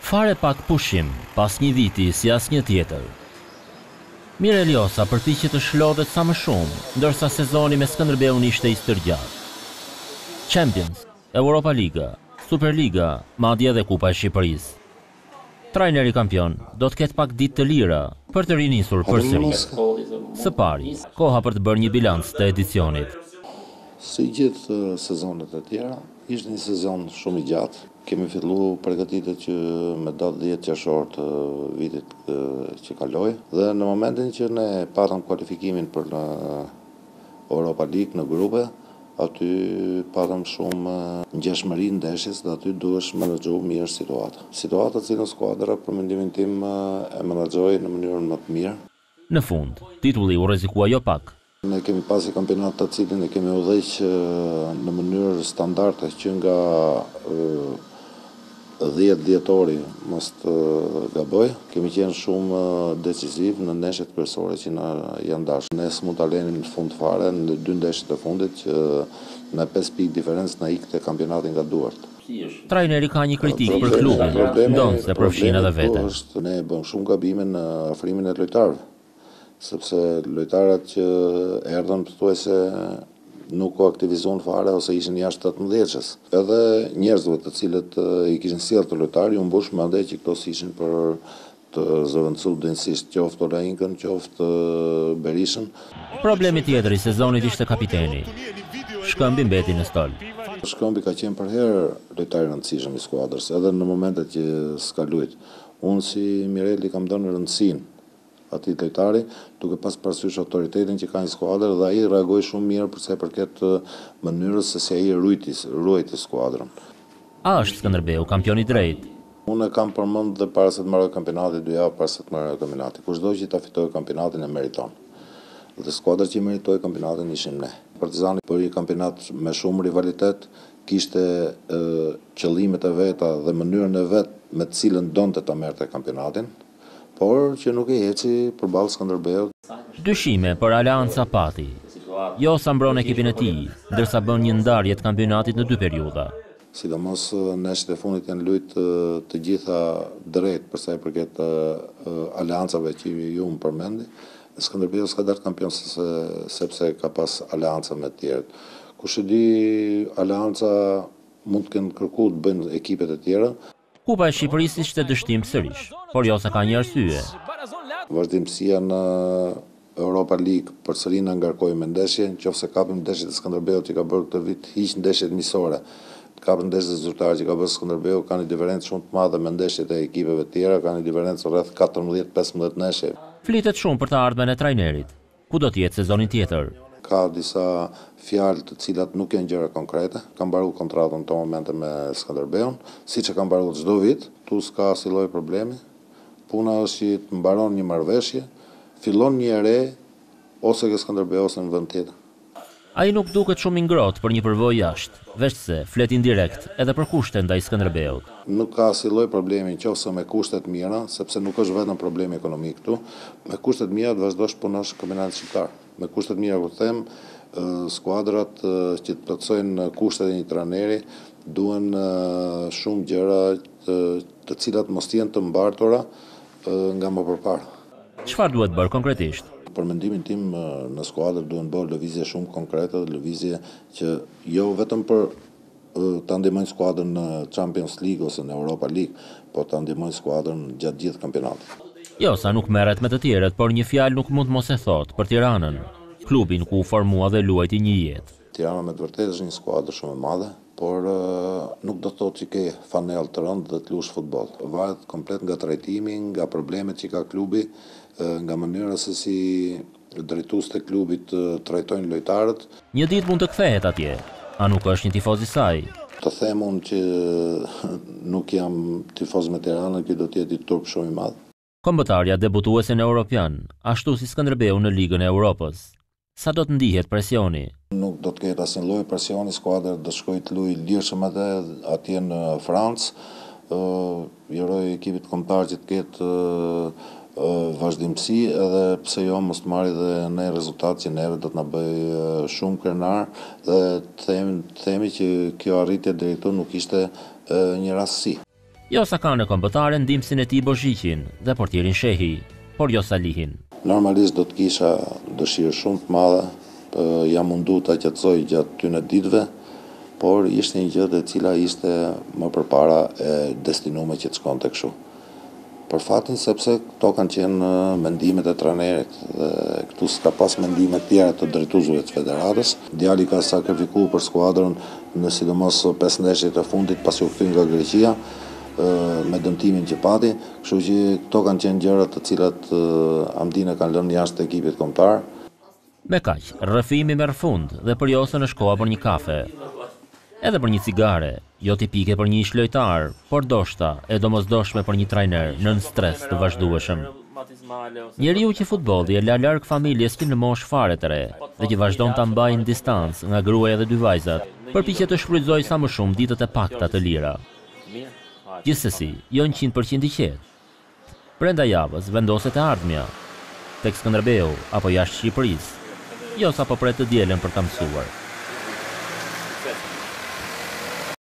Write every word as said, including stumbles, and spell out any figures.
Fare pak pushim, pas një viti si asnjë tjetër. Mire Ljosa përpiqet të shlodhet sa më shumë, ndërsa sezoni me Skënderbeun ishte i stërgjatë. Champions, Europa Liga, Superliga, madje edhe Kupa e Shqipërisë. Trajneri kampion do të ketë pak ditë të lira për të rinisur përsëri. Së pari, koha për të bërë një bilanc të edicionit. Si gjithë sezonet e tjera, ishte një sezon shumë i gjatë. Kemi filluar përgatitjet që me datë dhjetë qershor të vitit që kaloi dhe në momentin që ne patëm kualifikimin për në Europa League në grupe, aty patëm shumë ngjeshmëri ndeshjes dhe aty duhesh menaxhu mirë situata. Situata që në skuadra për mendimin tim e menaxhoi në mënyrën më të mirë. Në fund, titulli u rrezikua jo pak. Ne kemi pasi kampionat të cilin e kemi udhëheq në mënyrë standarde që nga dhjetë dhjetori, mos të gaboj, kemi qenë shumë decisiv në ndeshjet kryesore që na janë dashur. Ne s'mund ta lënim në fund fare në dy ndeshjet e fundit që me pesë pikë diferencë na ikte kampionati nga duart. Trajneri ka një kritik për klubin, ndonse përfshin edhe veten. Ne bëm shumë gabime në afrimin e lojtarëve, sepse lojtarët që erdhën pothuajse nuk u aktivizuan fare ose ishin jashtë tetëmbëdhjetësh. Edhe njerëzve të cilët i kishin sjellë të lojtarë, u mbush mendje që këto ishin për të zëvendësuar dënsisht, qoftë Olainkën, qoftë Berishën. Problemi tjetër i sezonit ishte kapiteni. Shkëmbi mbeti në stol. Shkëmbi ka qenë për herë lojtar i rëndësishëm i skuadrës, edhe në momentet që s'ka luajt. Unë si Mirelli kam dhënë rëndësinë atij lojtari, duke pas parasysh autoritetin që ka një skuadër dhe ai reagoi shumë mirë për sa i përket mënyrës se si ai ruajti ruajti skuadrën. A është Skënderbeu kampion i drejtë? Unë kam përmend dhe para se të marrë kampionatin, dy javë para se të marrë kampionatin. Kushdo që ta fitojë kampionatin e meriton. Dhe skuadra që meritoi kampionatin ishim ne. Partizani për një kampionat me shumë rivalitet, kishte e, qëllimet e veta dhe mënyrën e vet me të cilën donte ta merrte kampionatin, por që nuk e eci përballë Skënderbeut. Dyshime për Aleanca pati. Jo sa mbron ekipin e tij, ndërsa bën një ndarje të kampionatit në dy periudha. Sidomos ndeshjet e fundit janë luajt të gjitha drejt për sa i përket aleancave që ju më përmendi. Skënderbeu s'ka dalë kampion sepse ka pas aleanca me të tjerët. Kush e di, aleanca mund të kenë kërkuar të bëjnë ekipet e tjera. Kupa e Shqipërisë ishte dështim sërish, por jo se ka një arsye. Vazhdimësia në Europa League përsëri na ngarkoi me ndeshje, nëse kapim ndeshjet e Skënderbeut që ka bërë këtë vit, hiq ndeshjet miqësore. Kapën ndeshjet zyrtare që ka bërë Skënderbeu, ka një diferencë shumë të madhe me ndeshjet e ekipeve të tjera, ka një diferencë rreth katërmbëdhjetë pesëmbëdhjetë ndeshje. Flitet shumë për të ardhmen e trajnerit. Ku do të jetë sezonin tjetër? Ka disa fjalë të cilat nuk janë gjëra konkrete. Ka mbaruar kontratën në këto momente me Skënderbeun, siç e ka mbaruar çdo vit, tu s'ka asnjë lloj problemi. Puna është që të mbaron një marrëveshje, fillon një e re ose ke Skënderbeu ose në vend tjetër. Ai nuk duket shumë i ngrohtë për një përvojë jashtë, veç se flet indirekt edhe për kushtet ndaj Skënderbeut. Nuk ka asnjë lloj problemi nëse me kushtet mira, sepse nuk është vetëm problemi ekonomik këtu. Me kushtet mira të vazhdosh punosh në kampionatin shqiptar. Me kushtet mira ku them, skuadrat që të plotësojnë kushtet e një trajneri duhen shumë gjëra të, të cilat mos jenë të mbartura nga më përpara. Çfarë duhet bërë konkretisht? Për mendimin tim në skuadër duhen bërë lëvizje shumë konkrete, lëvizje që jo vetëm për ta ndihmojnë skuadrën në Champions League ose në Europa League, por ta ndihmojnë skuadrën gjatë gjithë kampionatit. Jo sa nuk merret me të tjerët, por një fjalë nuk mund mos e thotë për Tiranën, klubin ku u formua dhe luajti një jetë. Tirana me të vërtetë është një skuadër shumë e madhe, por nuk do të thotë që ke fanell të rëndë dhe të luash futboll. Varet komplet nga trajtimi, nga problemet që ka klubi, nga mënyra se si drejtues të klubit trajtojnë lojtarët. Një ditë mund të kthehet atje, a nuk është një tifoz i saj? Të them unë që nuk jam tifoz me Tiranën, që do të jetë i turp shumë i madh. Kombëtarja debutuese në Europian, ashtu si Skënderbeu në Ligën e Europës. Sa do të ndihet presioni? Nuk do të ketë asnjë lloj presioni, skuadra do të shkojë të luajë lirshëm atë atje në Francë. Uh, Juroj ekipit kombëtar që të ketë uh, vazhdimësi edhe pse jo mos të marrë dhe ne rezultat që neve do të na bëj shumë krenar dhe themi, themi që kjo arritje deri këtu nuk ishte një rastësi. Josa ka në kombëtare ndihmësin e tij Bozhiqin dhe portierin Shehi, por jo Salihin. Normalisht do të kisha dëshirë shumë të madhe, jam mundu ta qetësoj gjatë tyne ditëve, por ishte një gjë e cila ishte më përpara e destinuar që të shkonte kështu. Për fatin sepse këto kanë qenë mendimet e trajnerit dhe këtu s'ka pas mendime të tjera të drejtuesve të federatës. Djali ka sakrifikuar për skuadrën në sidomos pesë ndeshjet e fundit pasi u kthye nga Greqia me dëmtimin që pati, kështu që këto kanë qenë gjëra të cilat Hamdin e kanë lënë jashtë ekipit kombëtar. Me kaq, rrëfimi merr fund dhe për Josën është koha për një kafe. Edhe për një cigare, jo tipike për një ish lojtar, por doshta e domosdoshme për një trajner në stres të vazhdueshëm. Njeriu që futbolli e la larg familjes që në moshë fare të re dhe që vazhdon ta mbajë në distancë nga gruaja dhe dy vajzat, përpiqet të shfrytëzojë sa më shumë ditët e pakta të lira. Gjithsesi, jo një qind përqind i qetë. Brenda javës vendoset e ardhmja, tek Skënderbeu apo jashtë Shqipërisë. Josa po pret të dielën për ta mësuar.